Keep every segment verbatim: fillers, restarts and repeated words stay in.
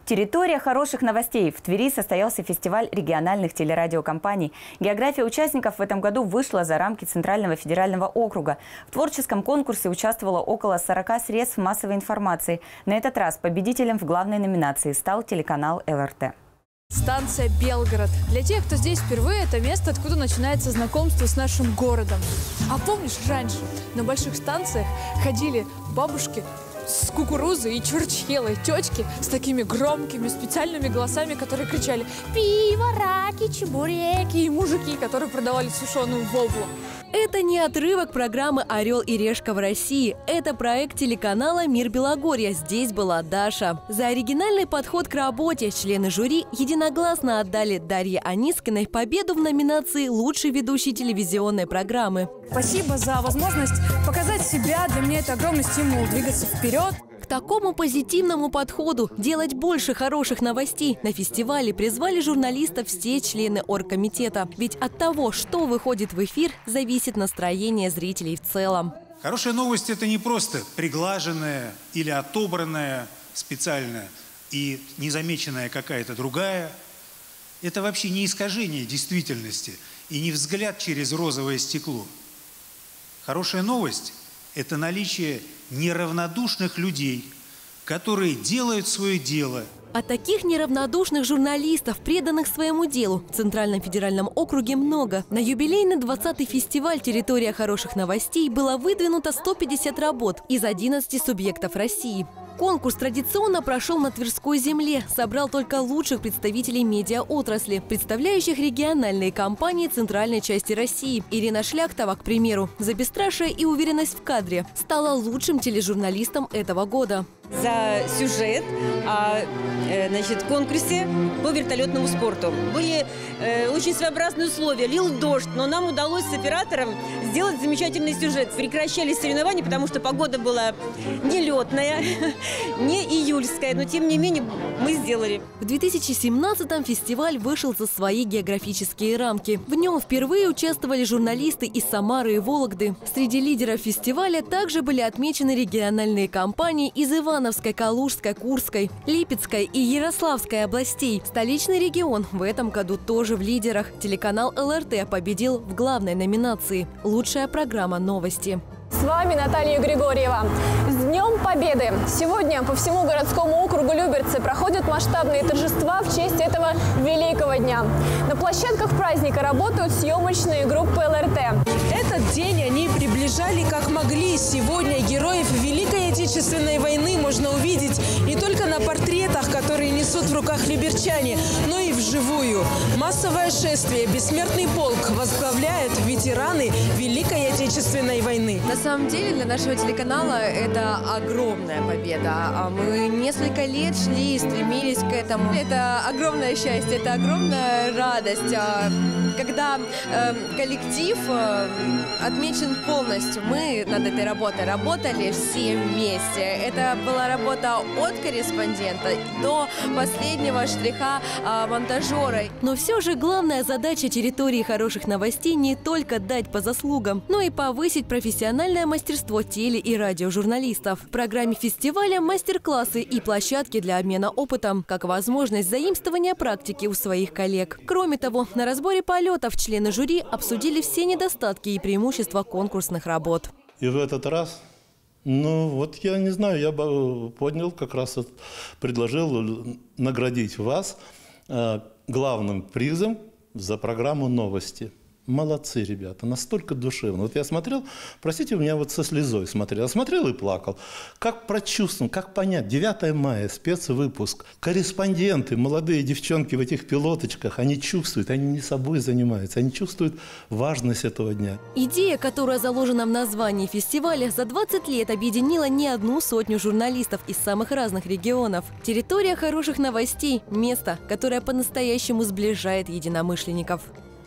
Территория хороших новостей. В Твери состоялся фестиваль региональных телерадиокомпаний. География участников в этом году вышла за рамки Центрального федерального округа. В творческом конкурсе участвовало около сорока средств массовой информации. На этот раз победителем в главной номинации стал телеканал эл эр тэ. Станция Белгород. Для тех, кто здесь впервые, это место, откуда начинается знакомство с нашим городом. А помнишь, раньше на больших станциях ходили бабушки с кукурузой и чурчхелой, тетки с такими громкими специальными голосами, которые кричали «Пиво, раки, чебуреки!» и мужики, которые продавали сушеную воблу. Это не отрывок программы «Орел и решка в России». Это проект телеканала «Мир Белогорья». Здесь была Даша. За оригинальный подход к работе члены жюри единогласно отдали Дарье Анискиной победу в номинации «Лучший ведущий телевизионной программы». Спасибо за возможность показать себя. Для меня это огромный стимул двигаться вперед. К такому позитивному подходу делать больше хороших новостей на фестивале призвали журналистов все члены оргкомитета. Ведь от того, что выходит в эфир, зависит настроение зрителей в целом. Хорошая новость – это не просто приглаженная или отобранная специально и незамеченная какая-то другая. Это вообще не искажение действительности и не взгляд через розовое стекло. Хорошая новость – это наличие неравнодушных людей, которые делают свое дело. А таких неравнодушных журналистов, преданных своему делу, в Центральном федеральном округе много. На юбилейный двадцатый фестиваль «Территория хороших новостей» было выдвинуто сто пятьдесят работ из одиннадцати субъектов России. Конкурс традиционно прошел на Тверской земле, собрал только лучших представителей медиаотрасли, представляющих региональные компании центральной части России. Ирина Шляхтова, к примеру, за бесстрашие и уверенность в кадре стала лучшим тележурналистом этого года. За сюжет о значит, конкурсе по вертолетному спорту. Были э, очень своеобразные условия. Лил дождь, но нам удалось с оператором сделать замечательный сюжет. Прекращались соревнования, потому что погода была не летная, не июльская, но тем не менее мы сделали. В две тысячи семнадцатом фестиваль вышел за свои географические рамки. В нем впервые участвовали журналисты из Самары и Вологды. Среди лидеров фестиваля также были отмечены региональные компании из Ивановской, Калужской, Курской, Липецкой и Ярославской областей. Столичный регион в этом году тоже в лидерах. Телеканал эл эр тэ победил в главной номинации «Лучшая программа новости». С вами Наталья Григорьева. С Днем Победы! Сегодня по всему городскому округу Люберцы проходят масштабные торжества в честь этого великого дня. На площадках праздника работают съемочные группы эл эр тэ. Этот день они приближали как могли. Сегодня героев Великой Отечественной войны можно увидеть не только на портретах, которые несут в руках люберчане, но и вживую. Массовое шествие «Бессмертный полк» возглавляют ветераны Великой Отечественной войны. На самом деле для нашего телеканала это огромная победа. Мы несколько лет шли и стремились к этому. Это огромное счастье, это огромная радость. Когда э, коллектив э, отмечен полностью, мы над этой работой работали все вместе. Это была работа от корреспондента до последнего штриха э, монтажера. Но все же главная задача территории хороших новостей не только дать по заслугам, но и повысить профессиональное мастерство теле- и радиожурналистов. В программе фестиваля мастер-классы и площадки для обмена опытом, как возможность заимствования практики у своих коллег. Кроме того, на разборе полетов члены жюри обсудили все недостатки и преимущества конкурсных работ. И в этот раз, ну вот я не знаю, я бы поднял, как раз вот предложил наградить вас э, главным призом за программу «Новости». Молодцы, ребята, настолько душевно. Вот я смотрел, простите, у меня вот со слезой смотрел. Я смотрел и плакал. Как прочувствовать, как понять. девятое мая, спецвыпуск. Корреспонденты, молодые девчонки в этих пилоточках, они чувствуют, они не собой занимаются, они чувствуют важность этого дня. Идея, которая заложена в названии фестиваля, за двадцать лет объединила не одну сотню журналистов из самых разных регионов. Территория хороших новостей – место, которое по-настоящему сближает единомышленников.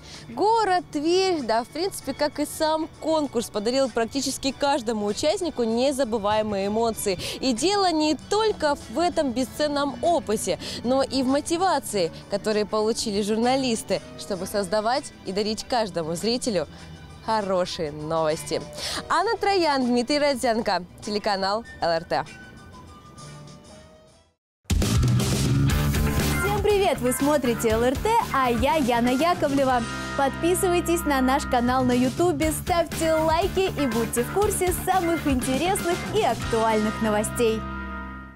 Город Тверь, да, в принципе, как и сам конкурс, подарил практически каждому участнику незабываемые эмоции. И дело не только в этом бесценном опыте, но и в мотивации, которые получили журналисты, чтобы создавать и дарить каждому зрителю хорошие новости. Анна Троян, Дмитрий Родзянко, телеканал эл эр тэ. Привет! Вы смотрите эл эр тэ, а я Яна Яковлева. Подписывайтесь на наш канал на ютубе, ставьте лайки и будьте в курсе самых интересных и актуальных новостей.